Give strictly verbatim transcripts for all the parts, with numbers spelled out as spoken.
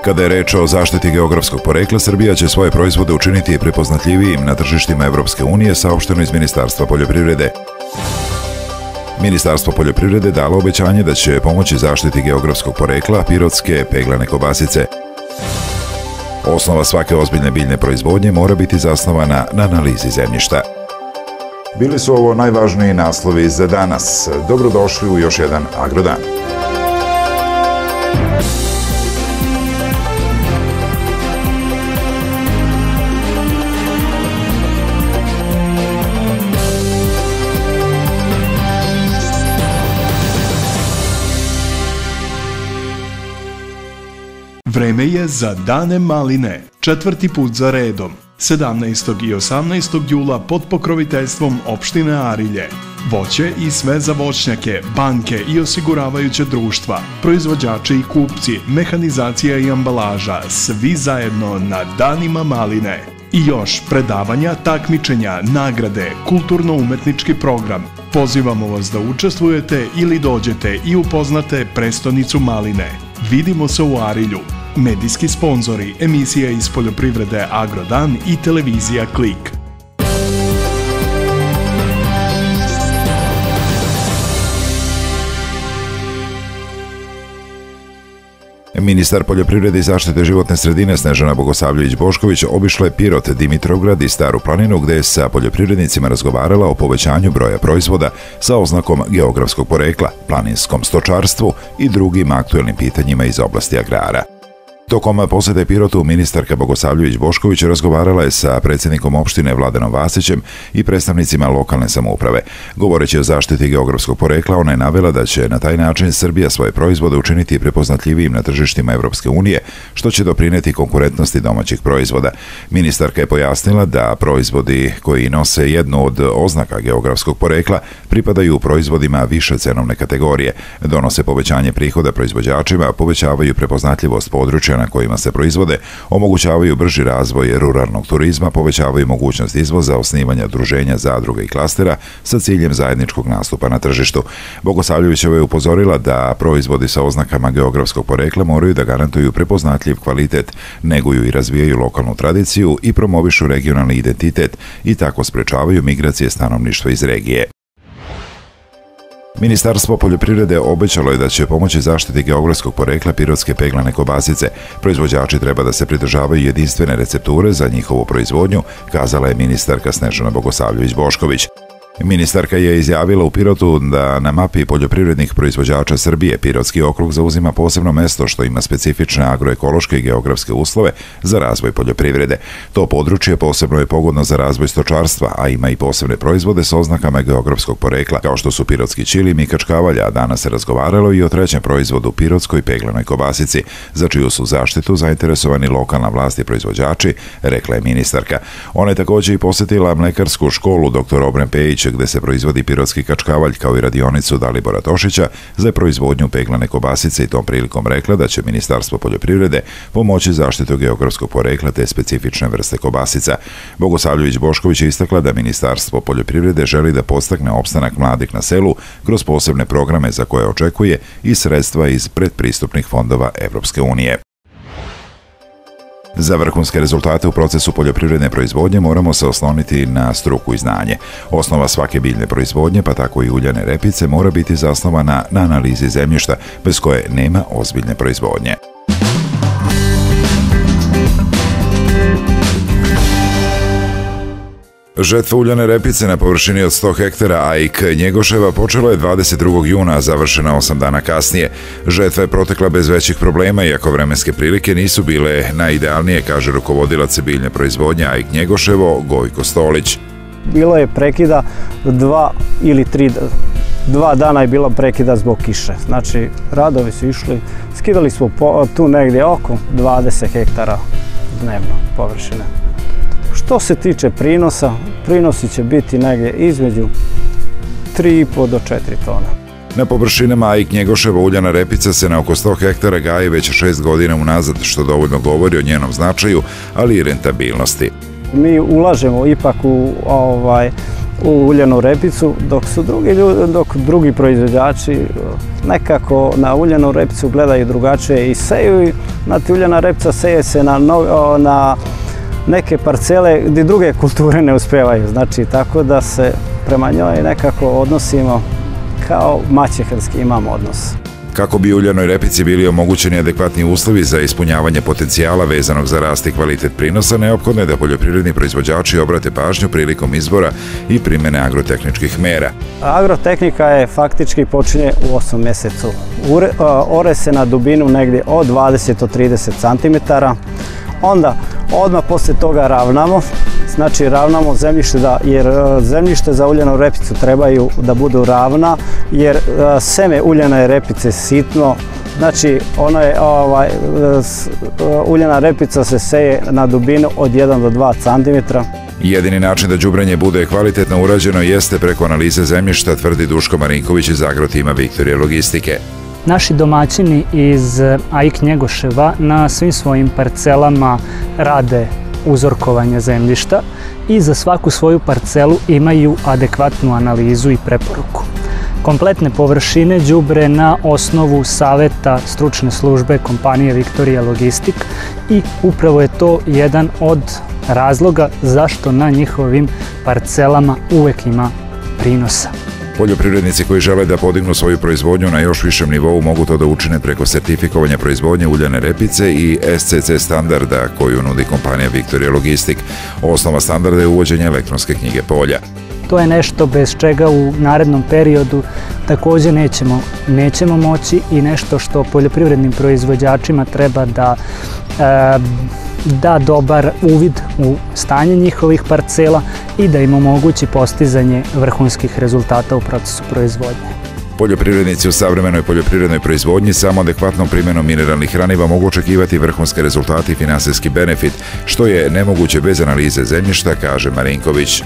Kada je reč o zaštiti geografskog porekla, Srbija će svoje proizvode učiniti prepoznatljivijim na tržištima Evropske unije, saopšteno iz Ministarstva poljoprivrede. Ministarstvo poljoprivrede dalo obećanje da će pomoći zaštiti geografskog porekla pirotske peglane kobasice. Osnova svake ozbiljne biljne proizvodnje mora biti zasnovana na analizi zemljišta. Bili su ovo najvažniji naslovi za danas. Dobrodošli u još jedan Agrodan. Vreme je za Dane maline, četvrti put za redom, sedamnaestog i osamnaestog jula pod pokroviteljstvom opštine Arilje. Voće i sve za voćnjake, banke i osiguravajuće društva, proizvođači i kupci, mehanizacija i ambalaža, svi zajedno na Danima maline. I još predavanja, takmičenja, nagrade, kulturno-umetnički program. Pozivamo vas da učestvujete ili dođete i upoznate prestonicu maline. Vidimo se u Arilju. Medijski sponzori, emisija iz poljoprivrede Agrodan i televizija Klik. Ministar poljoprivrede i zaštite životne sredine Snežana Bogosavljević-Bošković obišla je Pirot, Dimitrovgrad i Staru planinu, gde je sa poljoprivrednicima razgovarala o povećanju broja proizvoda sa oznakom geografskog porekla, planinskom stočarstvu i drugim aktuelnim pitanjima iz oblasti agrara. Tokom posete Pirotu, ministarka Bogosavljević-Bošković razgovarala je sa predsjednikom opštine Vladanom Vasićem i predstavnicima lokalne samouprave. Govoreći o zaštiti geografskog porekla, ona je navela da će na taj način Srbija svoje proizvode učiniti prepoznatljivijim na tržištima Evropske unije, što će doprineti konkurentnosti domaćih proizvoda. Ministarka je pojasnila da proizvodi koji nose jednu od oznaka geografskog porekla pripadaju proizvodima više cenovne kategorije, donose povećanje prihoda proizvođačima, povećavaju prepoznatljivost područja na kojima se proizvode, omogućavaju brži razvoj ruralnog turizma, povećavaju mogućnost izvoza, osnivanja udruženja, zadruga i klastera sa ciljem zajedničkog nastupa na tržištu. Bogosavljevićeva je upozorila da proizvodi sa oznakama geografskog porekla moraju da garantuju prepoznatljiv kvalitet, neguju i razvijaju lokalnu tradiciju i promovišu regionalni identitet i tako sprečavaju migracije stanovništva iz regije. Ministarstvo poljoprivrede obećalo je da će pomoći zaštiti geografskog porekla pirotske peglane kobasice. Proizvođači treba da se pridržavaju jedinstvene recepture za njihovu proizvodnju, kazala je ministarka Snežana Bogosavljević-Bošković. Ministarka je izjavila u Pirotu da na mapi poljoprivrednih proizvođača Srbije Pirotski okrug zauzima posebno mesto što ima specifične agroekološke i geografske uslove za razvoj poljoprivrede. To područje posebno je pogodno za razvoj stočarstva, a ima i posebne proizvode sa oznakama geografskog porekla, kao što su pirotski čilim i kačkavalja, a danas se razgovaralo i o trećem proizvodu pirotskoj peglanoj kobasici, za čiju su zaštitu zainteresovani lokalna vlast i proizvođači, rekla je ministarka. Ona je također i posjetila mlekarsku školu doktor Obren Pejić, gde se proizvodi pirotski kačkavalj, kao i radionicu Dalibora Tošića za proizvodnju peglane kobasice i tom prilikom rekla da će Ministarstvo poljoprivrede pomoći zaštitu geografskog porekla te specifične vrste kobasica. Bogosavljević-Bošković je istakla da Ministarstvo poljoprivrede želi da podstakne opstanak mladih na selu kroz posebne programe za koje očekuje i sredstva iz predpristupnih fondova Evropske unije. Za vrhunske rezultate u procesu poljoprivredne proizvodnje moramo se osloniti na struku i znanje. Osnova svake biljne proizvodnje, pa tako i uljane repice, mora biti zasnovana na analizi zemljišta, bez koje nema ozbiljne proizvodnje. Žetva uljane repice na površini od sto hektara A I K Njegoševa počelo je dvadeset drugog juna, a završena osam dana kasnije. Žetva je protekla bez većih problema, iako vremenske prilike nisu bile najidealnije, kaže rukovodilac biljne proizvodnje A I K Njegoševo Gojko Stolić. Bilo je prekida dva ili tri, dva dana je bila prekida zbog kiše. Znači, radovi su išli, skidali smo tu negdje oko dvadeset hektara dnevno površine. Što se tiče prinosa, prinosi će biti negdje između tri i po do četiri tona. Na površinama A I K Njegoševa uljana repica se na oko sto hektara gaji već šest godina unazad, što dovoljno govori o njenom značaju, ali i rentabilnosti. Mi ulažemo ipak u, ovaj, u uljanu repicu, dok su drugi, ljudi, dok drugi proizvođači nekako na uljanu repicu gledaju drugačije i seju Znate, uljana repica seje se na, na neke parcele gdje druge kulture ne uspevaju. Znači, tako da se prema njoj nekako odnosimo kao maćehanski imamo odnos. Kako bi uljanoj repici bili omogućeni adekvatni uslovi za ispunjavanje potencijala vezanog za rast i kvalitet prinosa, neophodno je da poljoprivredni proizvođači obrate pažnju prilikom izbora i primjene agrotehničkih mera. Agrotehnika je faktički počinje u osmom mjesecu. Ore se na dubinu negdje od dvadeset do trideset centimetara. Onda odmah poslije toga ravnamo, znači ravnamo zemljište, da, jer zemljište za uljanu repicu trebaju da budu ravna, jer seme uljane repice sitno, znači ono je, ovaj, uljana repica se seje na dubinu od jedan do dva centimetra. Jedini način da đubrenje bude kvalitetno urađeno jeste preko analize zemljišta, tvrdi Duško Marinković iz agrotima Viktorije Logistike. Naši domaćini iz A I K Njegoševa na svim svojim parcelama rade uzorkovanje zemljišta i za svaku svoju parcelu imaju adekvatnu analizu i preporuku. Kompletne površine đubre na osnovu saveta stručne službe kompanije Viktorija Logistik i upravo je to jedan od razloga zašto na njihovim parcelama uvek ima prinosa. Poljoprivrednici koji žele da podignu svoju proizvodnju na još višem nivou mogu to da učine preko sertifikovanja proizvodnje uljane repice i S C C standarda koju nudi kompanija Viktorija Logistik. Osnova standarda je uvođenje elektronske knjige polja. To je nešto bez čega u narednom periodu također nećemo, nećemo moći i nešto što poljoprivrednim proizvođačima treba da e, da dobar uvid u stanje njihovih parcela i da im omogući postizanje vrhunskih rezultata u procesu proizvodnje. Poljoprivrednici u savremenoj poljoprivrednoj proizvodnji samo adekvatnom primjenom mineralnih hraniva mogu očekivati vrhunske rezultate i finansijski benefit, što je nemoguće bez analize zemljišta, kaže Marinković.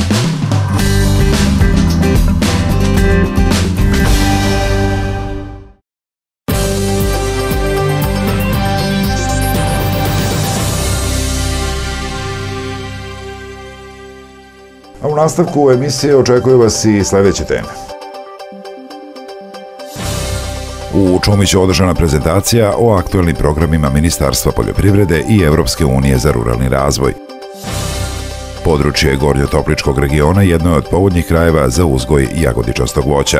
A u nastavku emisije očekuje vas i sljedeće teme. U Čumiću održana prezentacija o aktuelnim programima Ministarstva poljoprivrede i Evropske unije za ruralni razvoj. Područje Gornjotopličkog regiona jedno je od povoljnih krajeva za uzgoj jagodičastog voća.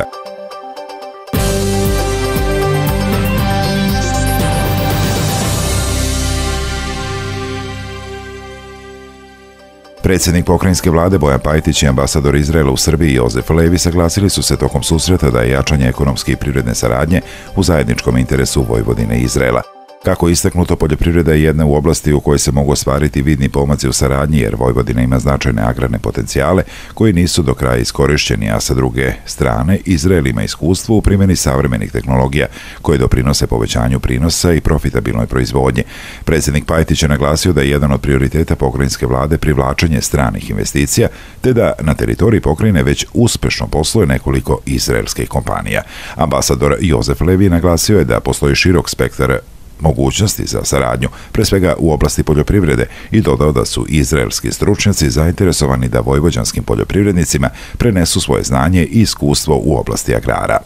Predsjednik pokrajinske vlade Bojan Pajtić i ambasador Izraela u Srbiji Jozef Levi saglasili su se tokom susreta da je jačanje ekonomske i privredne saradnje u zajedničkom interesu Vojvodine i Izraela. Kako je istaknuto, poljoprivreda je jedna u oblasti u kojoj se mogu ostvariti vidni pomaci u saradnji, jer Vojvodina ima značajne agrarne potencijale koji nisu do kraja iskorišćeni, a sa druge strane Izrael ima iskustvo u primjeni savremenih tehnologija koje doprinose povećanju prinosa i profitabilnoj proizvodnji. Predsjednik Pajtić je naglasio da je jedan od prioriteta pokrajinske vlade privlačenje stranih investicija, te da na teritoriji pokrajine već uspešno posluje nekoliko izraelskih kompanija. Ambasador Jozef Levi naglasio je da postoji širok spektar mogućnosti za saradnju, pre svega u oblasti poljoprivrede, i dodao da su izraelski stručnjaci zainteresovani da vojvođanskim poljoprivrednicima prenesu svoje znanje i iskustvo u oblasti agrara.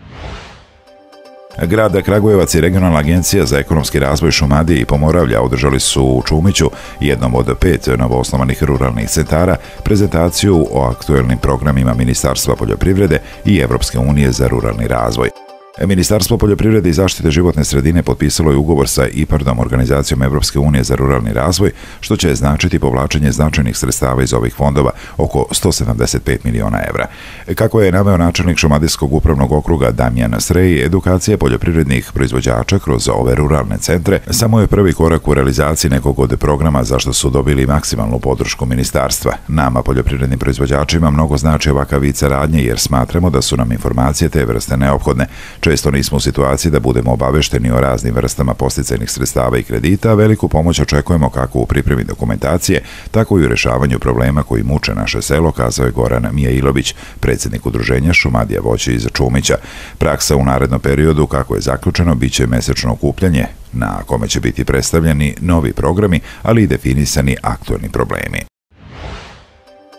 Grad Kragujevac i Regionalna agencija za ekonomski razvoj Šumadije i Pomoravlja održali su u Čumiću, jednom od pet novoosnovanih ruralnih centara, prezentaciju o aktuelnim programima Ministarstva poljoprivrede i Evropske unije za ruralni razvoj. Ministarstvo poljoprivrede i zaštite životne sredine potpisalo je ugovor sa IPARD-om, organizacijom Evropske unije za ruralni razvoj, što će značiti povlačenje značajnih sredstava iz ovih fondova, oko sto sedamdeset pet miliona evra. Kako je naveo načelnik Šumadijskog upravnog okruga Damjan Srej, edukacija poljoprivrednih proizvođača kroz ove ruralne centre samo je prvi korak u realizaciji nekog od programa za što su dobili maksimalnu podršku ministarstva. Nama, poljoprivrednim proizvođačima, mnogo znači ovakav vid saradnje, jer smatramo da su nam informacije te vrste neophodne. Često nismo u situaciji da budemo obavešteni o raznim vrstama posticajnih sredstava i kredita, a veliku pomoć očekujemo kako u pripremi dokumentacije, tako i u rešavanju problema koji muče naše selo, kazao je Goran Mijailović, predsjednik udruženja Šumadija voće iz Čumića. Praksa u narednom periodu, kako je zaključeno, bit će mesečno okupljanje, na kome će biti predstavljeni novi programi, ali i definisani aktuelni problemi.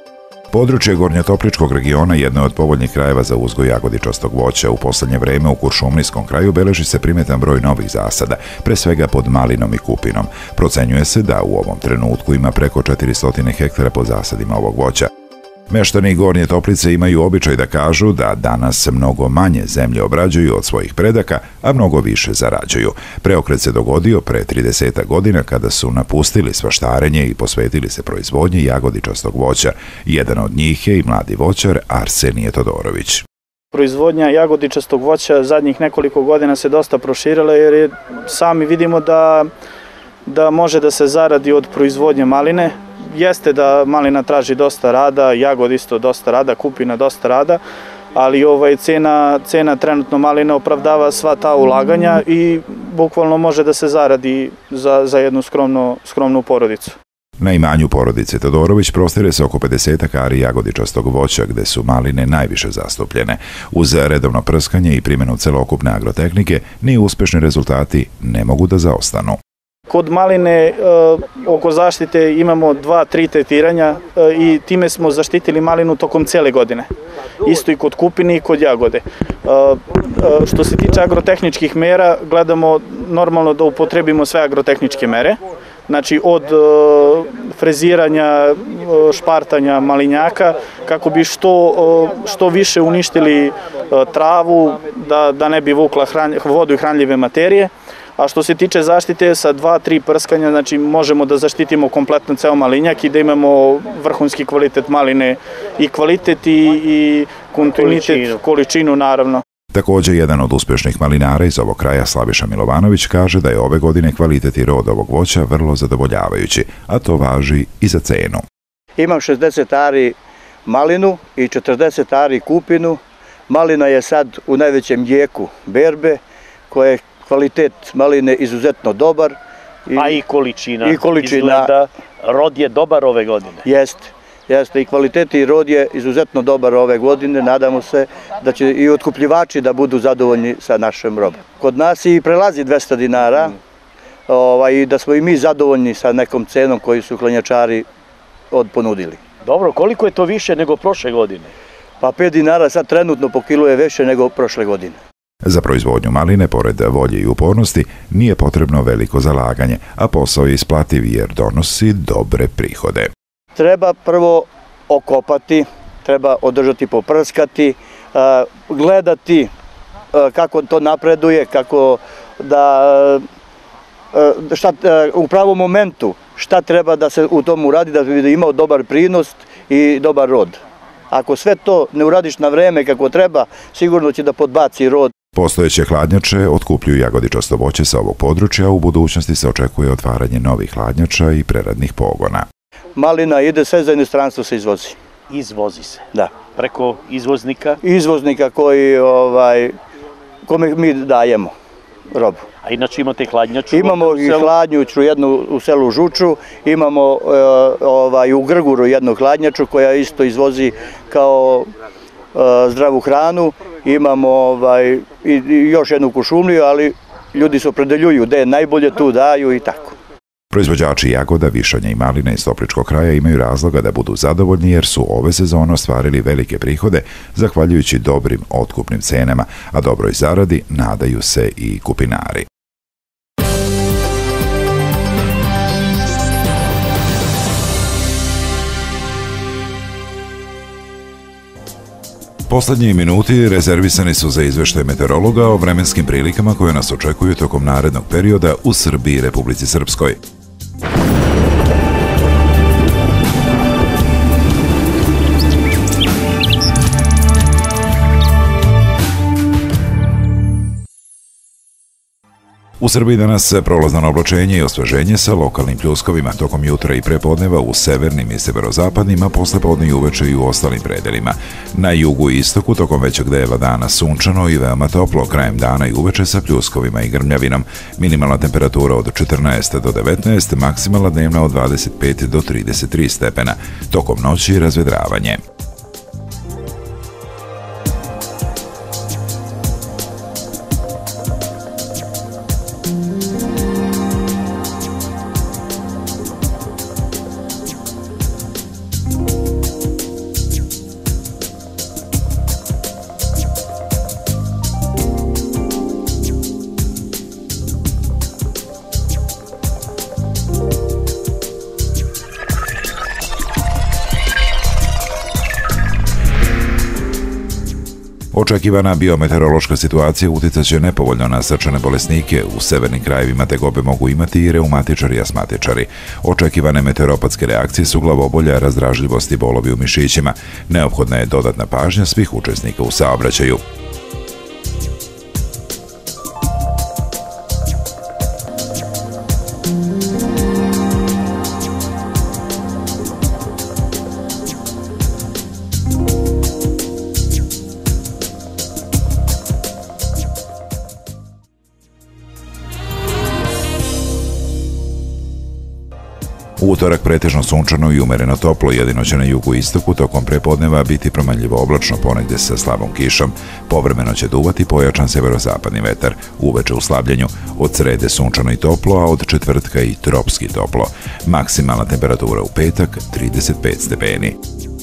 Područje Gornjotopličkog regiona jedno je od povoljnih krajeva za uzgoj jagodičastog voća. U posljednje vreme u Kuršumlijskom kraju beleži se primjetan broj novih zasada, pre svega pod malinom i kupinom. Procenjuje se da u ovom trenutku ima preko četiristo hektara pod zasadima ovog voća. Meštani Gornje Toplice imaju običaj da kažu da danas mnogo manje zemlje obrađuju od svojih predaka, a mnogo više zarađuju. Preokret se dogodio pre trideset godina kada su napustili svaštarenje i posvetili se proizvodnji jagodičastog voća. Jedan od njih je i mladi voćar Arsenije Todorović. Proizvodnja jagodičastog voća zadnjih nekoliko godina se dosta proširila jer je, sami vidimo da, da može da se zaradi od proizvodnje maline. Jeste da malina traži dosta rada, jagod isto dosta rada, kupina dosta rada, ali ovaj, cena, cena trenutno maline opravdava sva ta ulaganja i bukvalno može da se zaradi za, za jednu skromnu, skromnu porodicu. Na imanju porodice Todorović prostire se oko pedeset ari jagodičastog voća gde su maline najviše zastupljene. Uz redovno prskanje i primjenu celokupne agrotehnike, ni uspešni rezultati ne mogu da zaostanu. Kod maline e, oko zaštite imamo dva, tri tretiranja e, i time smo zaštitili malinu tokom cijele godine. Isto i kod kupine i kod jagode. E, e, što se tiče agrotehničkih mera, gledamo normalno da upotrebimo sve agrotehničke mere. Znači od e, freziranja, e, špartanja malinjaka, kako bi što, e, što više uništili e, travu, da, da ne bi vukla hranj, vodu i hranljive materije. A što se tiče zaštite sa dva, tri prskanja, znači možemo da zaštitimo kompletno ceo malinjak i da imamo vrhunski kvalitet maline i kvalitet i, i kontinuitet, količinu. količinu naravno. Također, jedan od uspješnih malinara iz ovog kraja, Slaviša Milovanović, kaže da je ove godine kvalitet i rod ovog voća vrlo zadovoljavajući, a to važi i za cenu. Imam šezdeset ari malinu i četrdeset ari kupinu. Malina je sad u najvećem jeku berbe, koja je kvalitet maline izuzetno dobar. I, a i količina, i količina izgleda, rod je dobar ove godine. Jeste, jeste i kvalitet i rod je izuzetno dobar ove godine. Nadamo se da će i otkupljivači da budu zadovoljni sa našem robom. Kod nas i prelazi dvesta dinara mm. ovaj, i da smo i mi zadovoljni sa nekom cenom koju su hladnjačari ponudili. Dobro, koliko je to više nego prošle godine? Pa pet dinara sad trenutno po kilu je više nego prošle godine. Za proizvodnju maline, pored volje i upornosti, nije potrebno veliko zalaganje, a posao je isplativ jer donosi dobre prihode. Treba prvo okopati, treba održati, poprskati, gledati kako to napreduje, kako da šta, u pravom momentu šta treba da se u tomu uradi da bi imao dobar prinos i dobar rod. Ako sve to ne uradiš na vreme kako treba, sigurno će da podbaci rod. Postojeće hladnjače otkupljuju jagodičasto voće sa ovog područja, a u budućnosti se očekuje otvaranje novih hladnjača i preradnih pogona. Malina ide sve za inostranstvo se izvozi. Izvozi se? Da. Preko izvoznika? Izvoznika koji, ovaj, kome mi dajemo robu. A inače imate hladnjaču? Imamo i hladnjaču jednu u selu Žuču, imamo e, ovaj, u Grguru jednu hladnjaču koja isto izvozi kao e, zdravu hranu. Imamo ovaj, i, i još jednu Kuršumliju, ali ljudi se opredeljuju gde je najbolje, tu daju i tako. Proizvođači jagoda, višanja i maline iz Topličkog kraja imaju razloga da budu zadovoljni jer su ove sezone ostvarili velike prihode zahvaljujući dobrim otkupnim cenama, a dobroj zaradi nadaju se i kupinari. Poslednji minuti rezervisani su za izveštaj meteorologa o vremenskim prilikama koje nas očekuju tokom narednog perioda u Srbiji i Republici Srpskoj. U Srbiji danas prolazno oblačenje i osveženje sa lokalnim pljuskovima tokom jutra i prepodneva u severnim i severozapadnim, a poslepodne i uveče i u ostalim predelima. Na jugu i istoku tokom većeg dela dana sunčano i veoma toplo, krajem dana i uveče sa pljuskovima i grmljavinom. Minimalna temperatura od četrnaest do devetnaest, maksimalna dnevna od dvadeset pet do trideset tri stepena. Tokom noći razvedravanje. Očekivana biometeorološka situacija utjecat će nepovoljno na srčane bolesnike. U severnim krajevima tegobe mogu imati i reumatičari i astmatičari. Očekivane meteoropatske reakcije su glavobolja, razdražljivost i bolovi u mišićima. Neophodna je dodatna pažnja svih učesnika u saobraćaju. U utorak pretežno sunčano i umereno toplo, jedino će na jugu i istoku tokom prepodneva biti promenljivo oblačno, ponegde sa slabom kišom. Povremeno će duvati pojačan severozapadni vetar, uveče u slabljenju. Od srede sunčano i toplo, a od četvrtka i tropski toplo. Maksimalna temperatura u petak trideset pet stepeni.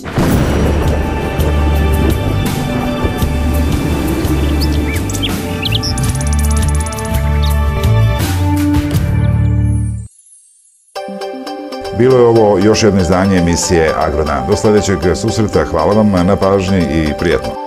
Bilo je ovo još jedno izdanje emisije Agrodan. Do sljedećeg susreta, hvala vam na pažnji i prijatno.